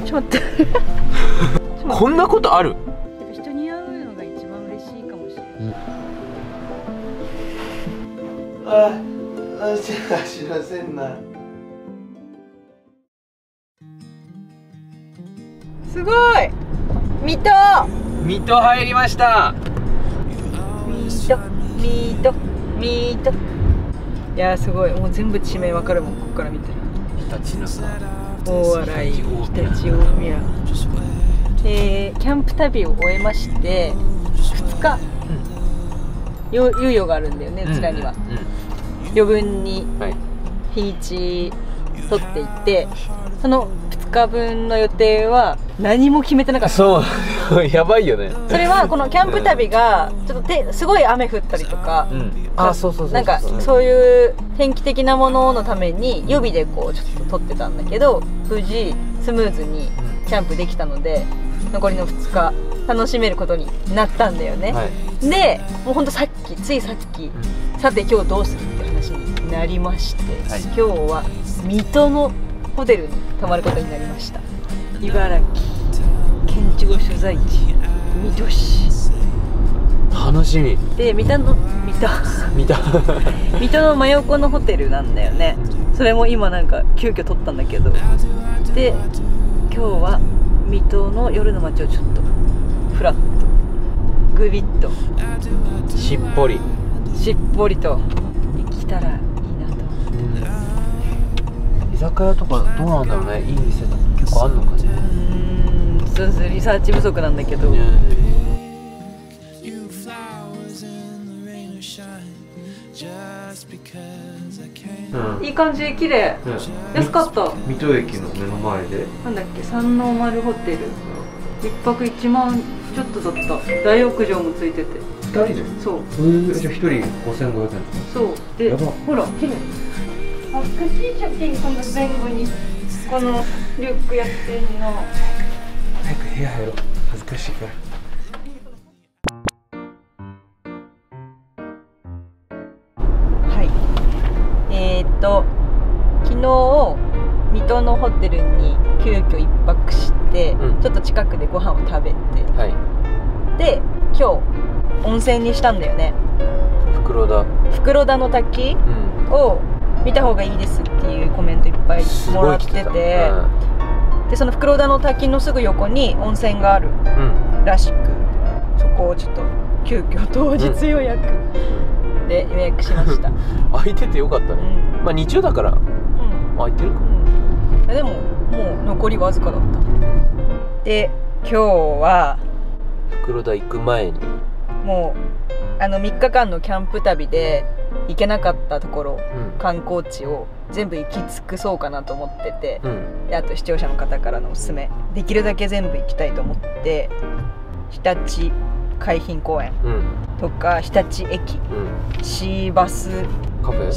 ちょっと待ってこんなことある？ 人に会うのが一番嬉しいかもしれない。 知らせんな。 すごい。水戸入りました。 水戸いやーすごい、もう全部地名わかるもん、ここから見てる。 日立のさ、 大洗、常陸大宮。キャンプ旅を終えまして2日、猶予があるんだよね、うちらには。余分に日にち取っていて、その2日分の予定は何も決めてなかった。 そうやばいよね。 それはこのキャンプ旅がちょっとすごい雨降ったりとか、なんかそういう天気的なもののために予備でこうちょっと撮ってたんだけど、無事スムーズにキャンプできたので残りの2日楽しめることになったんだよね、でもうほんとついさっき、さて今日どうするって話になりまして、今日は水戸のホテルに泊まることになりました。茨城県庁所在地水戸市。 楽しみで水戸の真横のホテルなんだよね。それも今なんか急遽取ったんだけど、で今日は水戸の夜の街をちょっとフラッとグビッとしっぽりと行きたらいいなと。 居酒屋とかどうなんだろうね。いい店とか結構あんのかね。 そうそう、リサーチ不足なんだけど、いい感じ、綺麗、安かった。 水戸駅の目の前でなんだっけ、三ノ丸ホテル、一泊1万ちょっとだった。大浴場もついてて。 2人で？そう。じゃあ1人5500円。 そうで、ほら綺麗。恥ずかしいじゃん、この前後にこのリュックやってんの。 早く部屋入ろう、恥ずかしいから。 はい、昨日水戸のホテルに急遽1泊して、ちょっと近くでご飯を食べて、で今日温泉にしたんだよね。袋田の滝を見た方がいいですっていうコメントいっぱいもらってて、でその袋田の滝のすぐ横に温泉があるらしく、そこをちょっと急遽当日予約で予約しました。 空いててよかったね。まあ日曜だから空いてるかも。 でももう残りわずかだった。で今日は袋田行く前にもう3日間のキャンプ旅で行けなかったところ、観光地を全部行き尽くそうかなと思ってて、であと視聴者の方からのおすすめ、できるだけ全部行きたいと思って、日立海浜公園とか日立駅、シーバーズカフ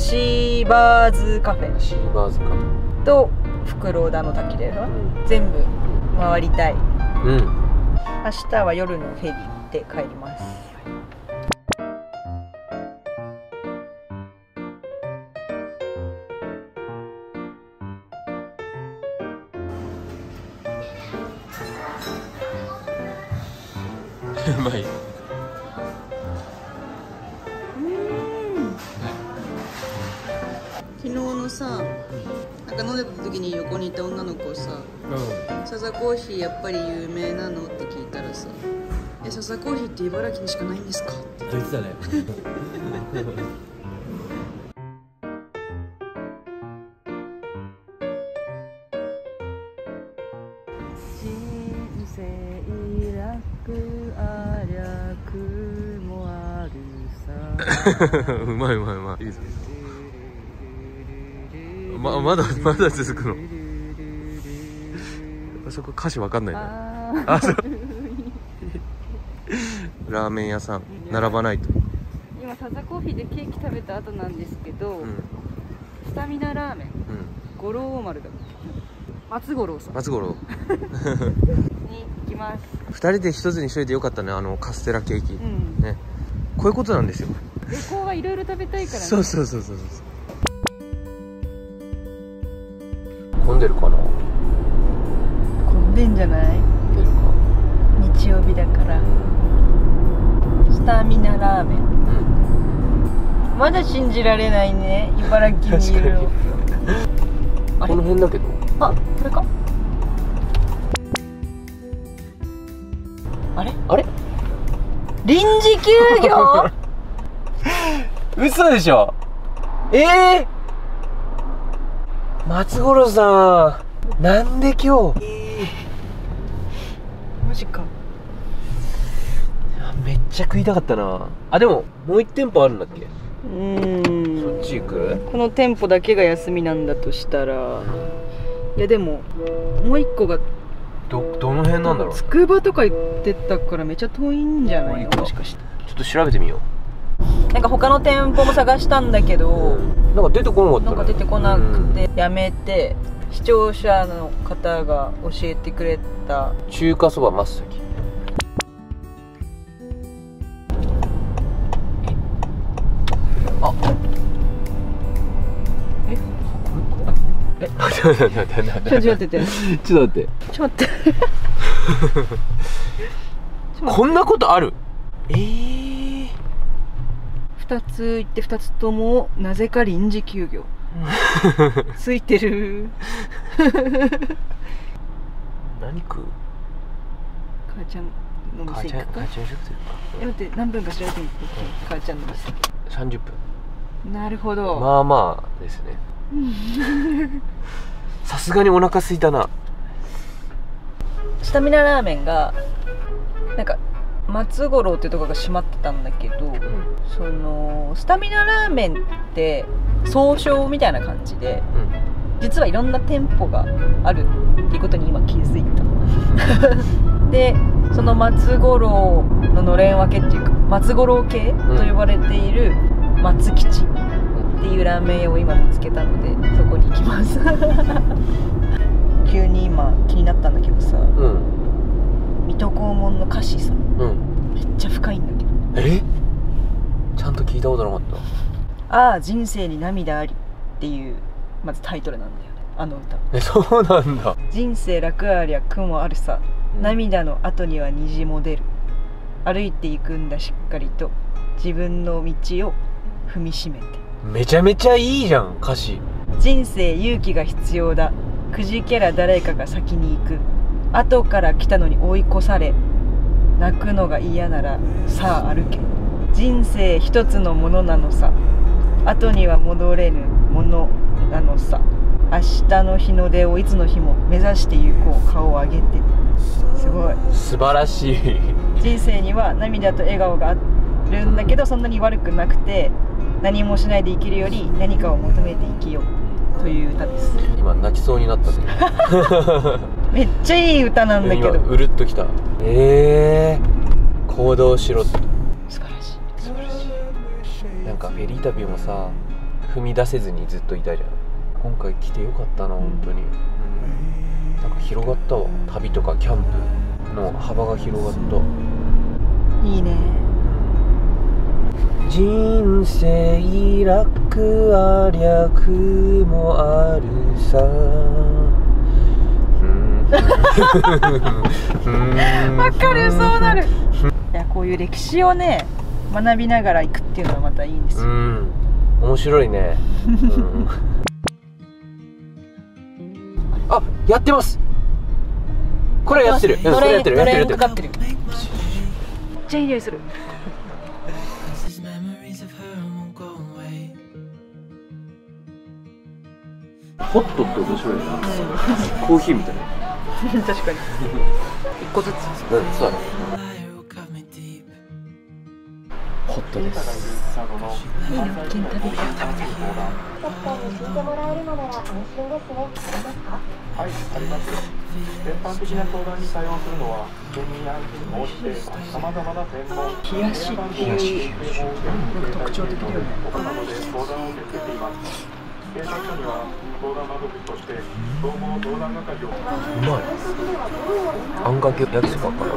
ェと袋田の滝で、全部回りたい。明日は夜のフェリーで帰ります。 やばい。 昨日のさ、なんか飲んでた時に横にいた女の子をさ、サザコーヒーやっぱり有名なのって聞いたらさ、サザコーヒーって茨城にしかないんですかって言ってたね。うまい。いいですね。まだ続くの。そこ歌詞わかんないね。そう。ラーメン屋さん並ばないと。 今サザコーヒーでケーキ食べた後なんですけど、スタミナラーメン、五郎丸だ。松五郎さん。に行きます。 2人で一つにしといてよかったね、カステラケーキ。ね。こういうことなんですよ。 旅行はいろいろ食べたいからね。 そう。混んでるかな。 混ん出んじゃない？ 出るか。 日曜日だから。スタミナラーメン。まだ信じられないね、茨城にいるの。 この辺だけど。 あ、これか。あれ？ あれ？ 臨時休業？ 嘘でしょ。松五郎さん、なんで今日？ マジか。 めっちゃ食いたかったな。あ、でももう1店舗あるんだっけ？そっち行く？ この店舗だけが休みなんだとしたら、いやでももう1個がどの辺なんだろう。 つくばとか言ってたからめっちゃ遠いんじゃないの？もしかして。 ちょっと調べてみよう。なんか他の店舗も探したんだけど、 なんか出てこなかったね。 なんか出てこなくてやめて、視聴者の方が教えてくれた中華そば真っ先。あ、ちょっと待って。 ちょっと待って。 こんなことある ？2つ行って2つともなぜか臨時休業。ついてる。 何食う？ 母ちゃんの店行くか。 母ちゃん食ってるか。 待って、何分か調べてみて。母ちゃんの店。 30分。 なるほど。 まあまあですね。さすがにお腹空いたな。 スタミナラーメンがなんか松五郎っていうところが閉まってたんだけど、そのスタミナラーメンって総称みたいな感じで、実はいろんな店舗があるっていうことに今気づいた。でその松五郎ののれん分けっていうか、松五郎系と呼ばれている松吉っていうラーメン屋を今見つけたので、そこに行きます。急に今気になったんだけどさ、水戸黄門の歌詞さ、めっちゃ深いんだけど。 ちゃんと聞いたことなかった。 ああ人生に涙ありっていうまずタイトルなんだよね、あの歌。 そうなんだ。 人生楽ありゃ苦もあるさ、涙の後には虹も出る、歩いていくんだしっかりと自分の道を踏みしめて。 めちゃめちゃいいじゃん歌詞。 人生勇気が必要だ、くじけら誰かが先に行く、後から来たのに追い越され、泣くのが嫌ならさあ歩け、人生一つのものなのさ、後には戻れぬものなのさ、明日の日の出をいつの日も目指して行こう、顔を上げて。すごい素晴らしい。 人生には涙と笑顔があるんだけど、そんなに悪くなくて、何もしないで生きるより何かを求めて生きようという歌です。 今泣きそうになったね。 めっちゃいい歌なんだけど、 うるっときた。行動しろって。 素晴らしい。 なんかフェリー旅もさ、踏み出せずにずっといたじゃん。今回来てよかったな、本当に。なんか広がったわ。旅とかキャンプの幅が広がった。 いいね。 人生楽ありゃ苦もあるさ。 わかる、そうなる。いや、こういう歴史をね学びながら行くっていうのはまたいいんですよ。 面白いね。あ、やってます。これやってる。それやってる。 のれんかかってる。めっちゃいい匂いする。 ホットって面白いな。コーヒーみたいな。 確かに。一個ずつ。 そうだね。ホットです。 いいの、食べてる。 はい、あります。全般的な相談に対応するのは、県民や申し出、さまざまな専門、 冷やしっていうなんか特徴的だよね。 なので相談を受け付けています。警察署には相談窓口として総合相談係を。 うまい。あんかけ焼きそばかな。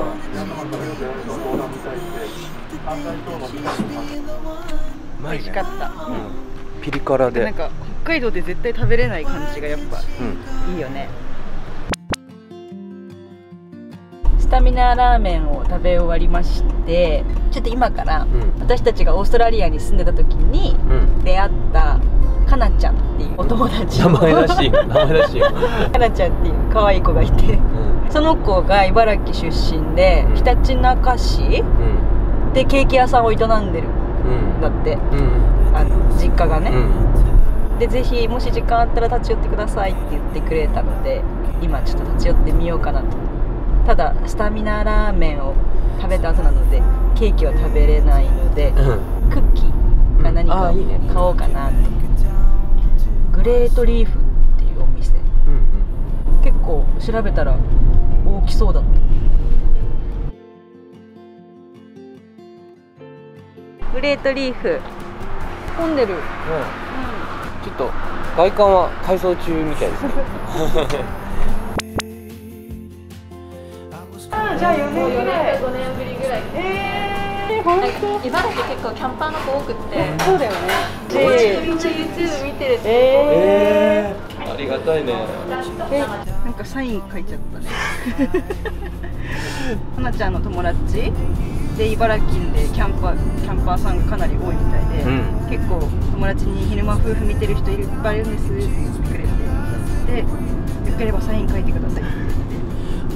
美味しかった。 ピリ辛で。 なんか北海道で絶対食べれない感じがやっぱいいよね。 タミナラーメンを食べ終わりまして、ちょっと今から私たちがオーストラリアに住んでた時に出会ったかなちゃんっていうお友達、 名前らしい名前らしいかなちゃんっていう可愛い子がいて、その子が茨城出身で、ひたちなか市でケーキ屋さんを営んでるんだって、実家がね、でぜひもし時間あったら立ち寄ってくださいって言ってくれたので、今ちょっと立ち寄ってみようかなと。ただスタミナラーメンを食べた後なのでケーキは食べれないので、クッキーか何かを買おうかなって。グレートリーフっていうお店、結構調べたら大きそうだった。グレートリーフ混んでる。 ちょっと外観は改装中みたいですね。 じゃあ4年ぐらい、 5年ぶりぐらい。 本当？ 茨城結構キャンパーの子多くって。 そうだよね。 みんな YouTube 見てるって。 ありがたいね。 なんかサイン書いちゃったね。はなちゃんの友達で茨城でキャンパーさんがかなり多いみたいで、結構友達に昼間夫婦見てる人いっぱいいるんですって言ってくれて、でよければサイン書いてくださいって言って、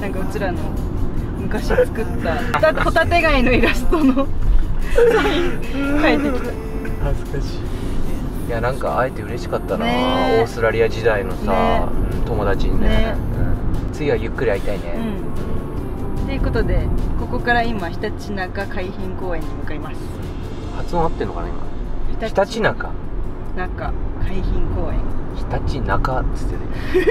なんかうちらの昔作ったホタテ貝のイラストのサイン書いてきた。 恥ずかしい。いや、なんか会えて嬉しかったな、オーストラリア時代のさ、友達にね。次はゆっくり会いたいね。 ということで、ここから今ひたちなか海浜公園に向かいます。 発音合ってんのかな今。ひたちなか海浜公園。 ひたちなかっつってね。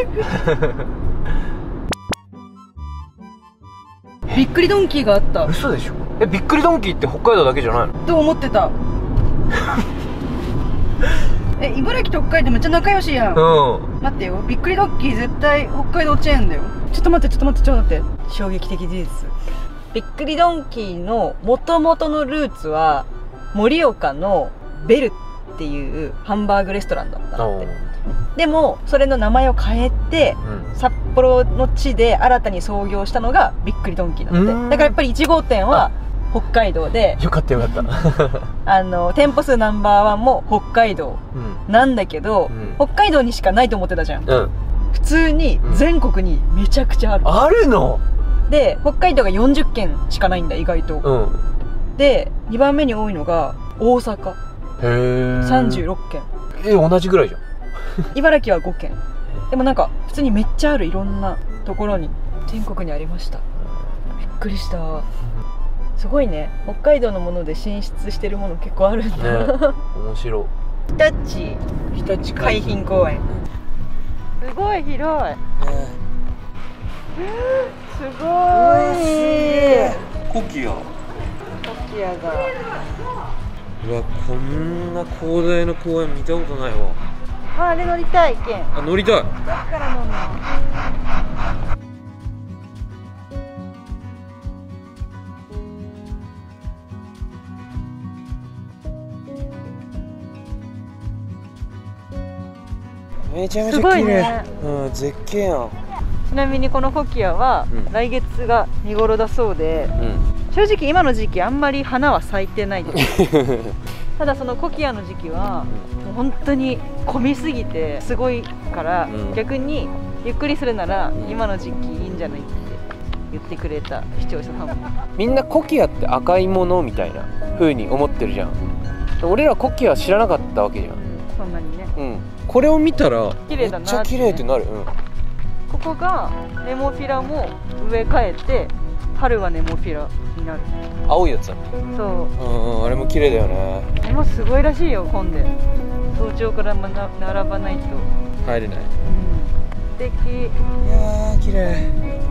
びっくりドンキーがあった。 嘘でしょ。びっくりドンキーって北海道だけじゃないの？ と思ってた。茨城と北海道めっちゃ仲良しやん。待ってよ、びっくりドンキー絶対北海道チェーンだよ。ちょっと待って。衝撃的事実。びっくりドンキーの元々のルーツは盛岡のベルっていうハンバーグレストランだったんだって。でもそれの名前を変えて、札幌の地で新たに創業したのがびっくりドンキーなんで、だからやっぱり1号店は北海道で、 よかった店舗数ナンバー1も北海道なんだけど、北海道にしかないと思ってたじゃん。普通に全国にめちゃくちゃある。 あるの？で北海道が40軒しかないんだ意外と。で2番目に多いのが大阪。36軒。 同じぐらいじゃん。 茨城は5軒。でもなんか普通にめっちゃある。いろんなところに全国にありました。びっくりした。すごいね、北海道のもので進出してるもの結構あるんだ、 面白い。 日立海浜公園、すごい広い、すごい。 コキアが、うわ、こんな広大な公園見たことないわ。 あれ乗りたいけん。 乗りたい。 だから乗るの。 めちゃめちゃ綺麗、絶景やん。 ちなみにこのコキアは来月が見頃だそうで、正直今の時期あんまり花は咲いてないですただそのコキアの時期はもう本当に混みすぎてすごいから、逆にゆっくりするなら今の時期いいんじゃないって言ってくれた視聴者さんも。 みんなコキアって赤いものみたいな風に思ってるじゃん。俺らコキア知らなかったわけじゃん。 そんなにね。 これを見たら綺麗だなって、ね、 めっちゃ綺麗ってなる。 ここがネモフィラも植え替えて、春はネモフィラになる。 青いやつだ。 そう。 あれも綺麗だよね。 あれもすごいらしいよ、混んで。早朝から並ばないと入れない。 素敵。 いやー綺麗。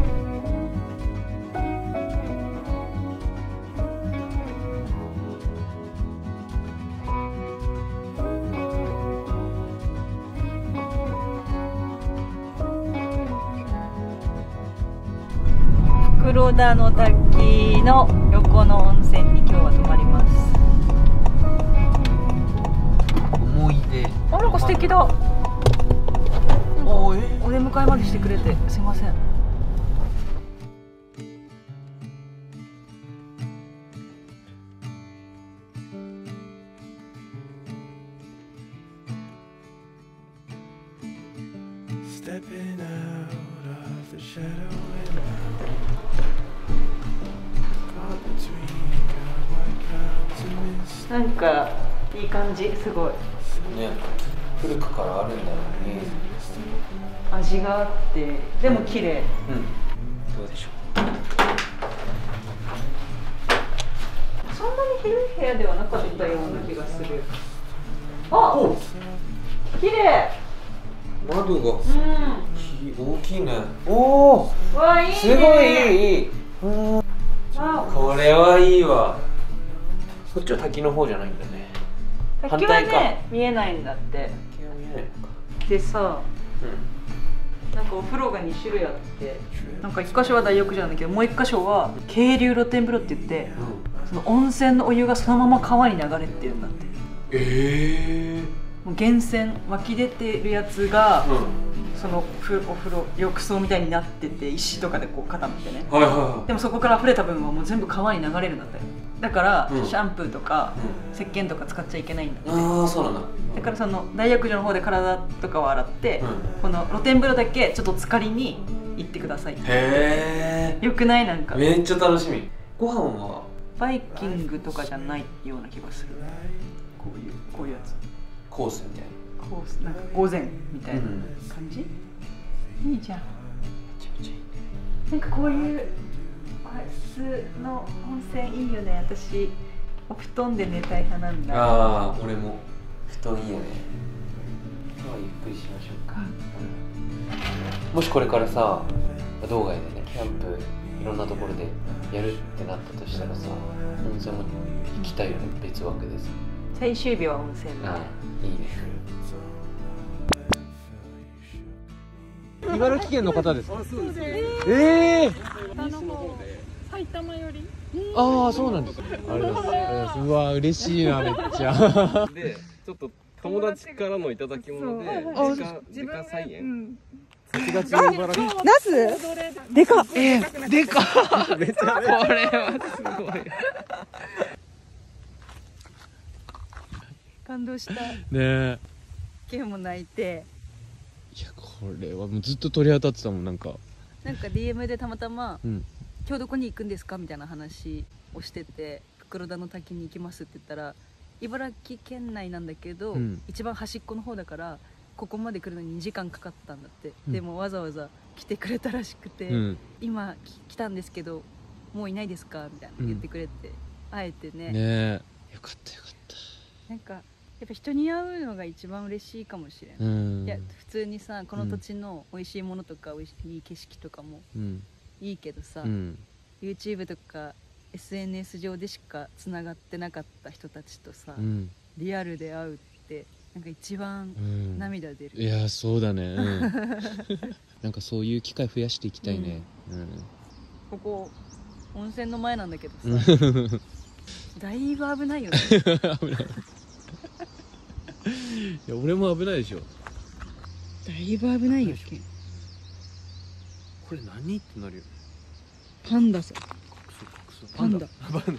袋田の滝の横の温泉に今日は泊まります。 思い出。 あ、なんか素敵だ。お出迎えまでしてくれてすいません。 なんかいい感じ、すごいね。古くからあるんだろうね。 味があってでも綺麗。 どうでしょう。そんなに広い部屋ではなかったような気がする。あ、綺麗。 窓が大きいね。おお、 わ、いいね。 すごいいい。これはいいわ。こっちは滝の方じゃないんだね。 滝はね、見えないんだって。 滝は見えないのか。 でさ、なんかお風呂が2種類あって、なんか1箇所は大浴場なんだけど、もう1箇所は渓流露天風呂って言って、その温泉のお湯がそのまま川に流れてるんだって。もう源泉湧き出てるやつが、そのお風呂浴槽みたいになってて、石とかでこう固めてね。でもそこから溢れた分はもう全部川に流れるんだって。だから、シャンプーとか、石鹸とか使っちゃいけないんだって。 ああ、そうなんだ。 だからその大浴場の方で体とかを洗って、この露天風呂だけちょっと浸かりに行ってください。 へえ。 よくない？なんかめっちゃ楽しみ。ご飯はバイキングとかじゃないような気がする。こういうやつ。 コースみたいな。 コースなんか午前みたいな感じ？いいじゃん。めちゃめちゃいいね。なんかこういう普通の温泉いいよね。私お布団で寝たい派なんだ。 ああ、俺も布団いいよね。今日はゆっくりしましょうか。もしこれからさ、道外でね、キャンプいろんなところでやるってなったとしたらさ、温泉も行きたいよね、別枠でさ。 最終日は温泉だね。 いいね。茨城県の方ですか？ そうです。埼玉より。 ああ、そうなんです。ありがとうございます。うわ、嬉しいな、めっちゃ。 で、ちょっと友達からのいただき物で、自家菜園。8月に茨城。 ナス？でかっ。 でかっ。めちゃめちゃ。これはすごい。 感動した。 ねえ。 ケンも泣いて。 いや、これはもうずっと鳥当たってたもん、なんか DM でたまたま、今日どこに行くんですかみたいな話をしてて、袋田の滝に行きますって言ったら、茨城県内なんだけど、一番端っこの方だからここまで来るのに2時間かかったんだって、でもわざわざ来てくれたらしくて、今来たんですけどもういないですかみたいな言ってくれて、会えてね。 ねえ、よかったよかった。 なんかやっぱ人に会うのが一番嬉しいかもしれない。いや普通にさ、この土地の美味しいものとかいい景色とかもいいけどさ、YouTube とか SNS 上でしかつながってなかった人たちとさ、リアルで会うってなんか一番涙出る。 いや、そうだね。なんかそういう機会増やしていきたいね。 ここ温泉の前なんだけどさ、だいぶ危ないよね。 危ない。いや、俺も危ないでしょ。 だいぶ危ないよ。 これ何ってなるよね。 パンダさ。パンダ。 お風呂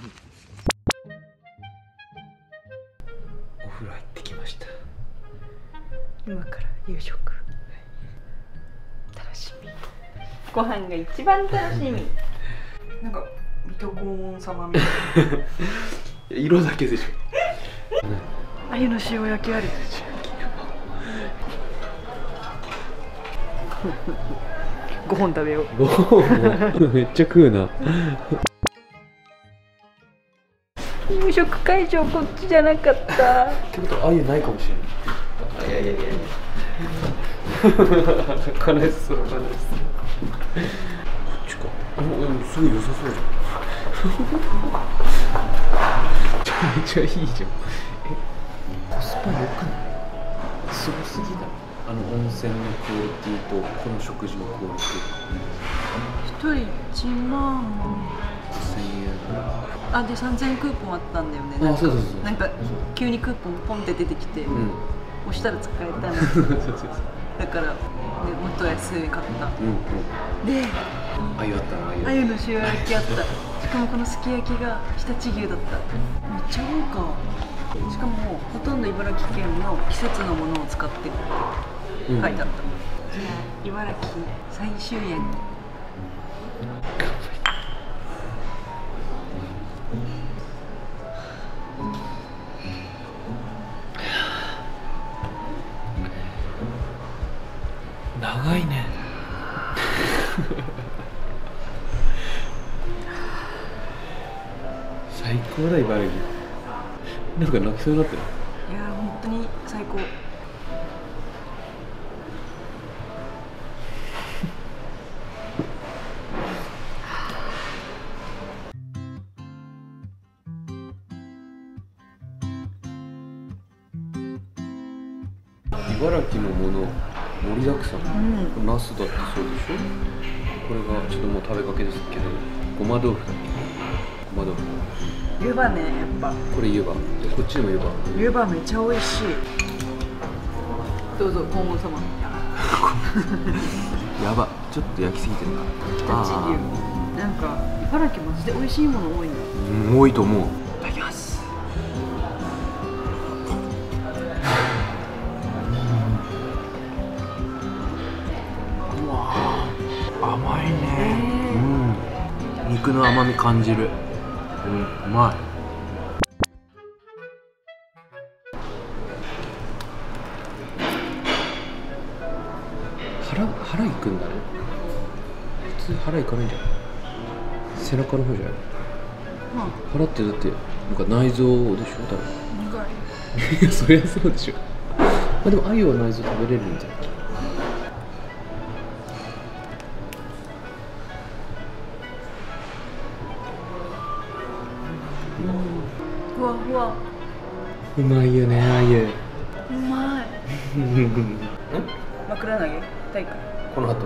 入ってきました。 今から夕食。楽しみ。ご飯が一番楽しみ。なんか水戸黄門様みたいな。 色だけでしょ。 鮎の塩焼きある。5本食べよう。 5本めっちゃ食うな。 夕食会場こっちじゃなかった。 ってことは鮎ないかもしれない。いや悲しそう悲しそう。こっちか。すごい良さそうじゃん。めっちゃいいじゃん。コスパ良くない？すごすぎだ。温泉のクオリティとこの食事のクオリティ。 1人1万 1000円。 あ、で3000円クーポンあったんだよね。 あ、そうそうそう。 なんか急にクーポンポンって出てきて、押したら使えたの。だから、ね、もっと安い買った。で、 鮎あったな。 鮎の塩焼きあった。しかもこのすき焼きが常陸牛だった。めっちゃ豪華。しかもほとんど茨城県の季節のものを使ってる。書いてあった。 茨城最終園。 長いね。最高だ茨城。なんか泣きそうになってる。 いやー本当に最高。 茨城のもの盛りだくさん。ナスだってそうでしょ。これがちょっともう食べかけですけど、ごま豆腐だっけ。ごま豆腐。 湯葉ね、やっぱ。 これ湯葉。でこっちでも湯葉。 湯葉めっちゃ美味しい。どうぞ黄門様。 やば、ちょっと焼きすぎてるな。 常陸牛。なんか茨城マジで美味しいもの多いんだ。 多いと思う。いただきます。うわ甘いね。肉の甘み感じる。うまい。腹いくんだね。普通腹いかないんじゃない。背中の方じゃない。腹ってだってなんか内臓でしょ、多分。いやそりゃそうでしょ。まあでも鮎は内臓食べれるんじゃない。 ふわふわ。 うまいよね鮎。 うまい。枕投げ大会。 この後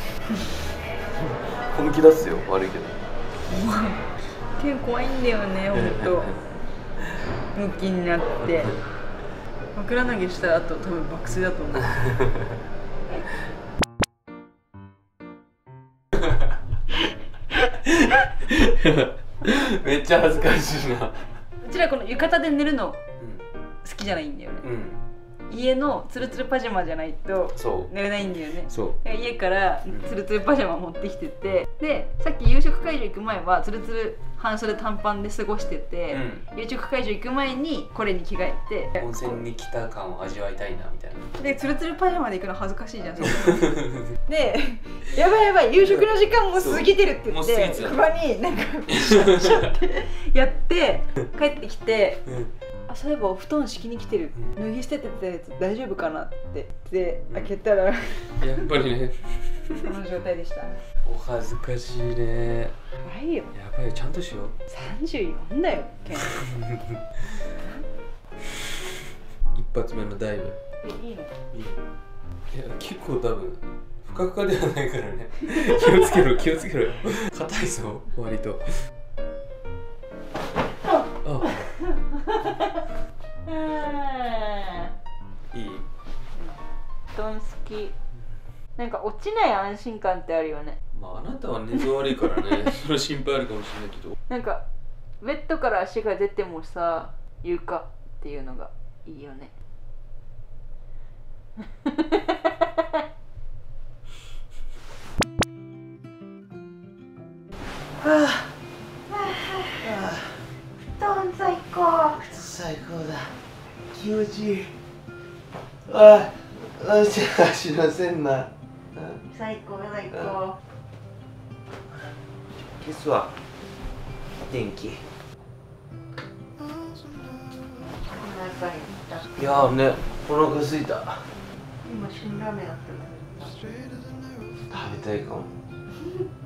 本気出すよ。悪いけど結構怖いんだよね、ほんと。ムキになって枕投げした後多分爆睡だと思う。 めっちゃ恥ずかしいな。 うちらこの浴衣で寝るの好きじゃないんだよね。家のツルツルパジャマじゃないと寝れないんだよね。だから家からツルツルパジャマ持ってきてて、でさっき夕食会場行く前はツルツル半袖短パンで過ごしてて、夕食会場行く前にこれに着替えて温泉に来た感を味わいたいなみたいな。 でツルツルパジャマで行くの恥ずかしいじゃん。でやばいやばい夕食の時間も過ぎてるって言ってここになんかシャッシャッってやって帰ってきて、あ、そういえばお布団敷きに来てる、脱ぎ捨ててたやつ大丈夫かなってで開けたらやっぱりねその状態でした。 お恥ずかしいね。 やばいよ。 やばいよ、ちゃんとしよう。 34だよケン。 一発目のダイブ。 いいの？ いい。いや結構多分ふかふかではないからね。気をつけろ気をつけろよ。硬いぞ割と。いい。 布団好き。なんか落ちない安心感ってあるよね。 まああなたは寝相悪いからね。その心配あるかもしれないけど。 なんかベッドから足が出てもさ、床っていうのがいいよね。布団最高。 最高だ。気持ちいい。ああ、足のせんな。 最高最高。 消すわ。電気。いやーね、お腹すいた。 今辛ラーメンあったの。 食べたいかも。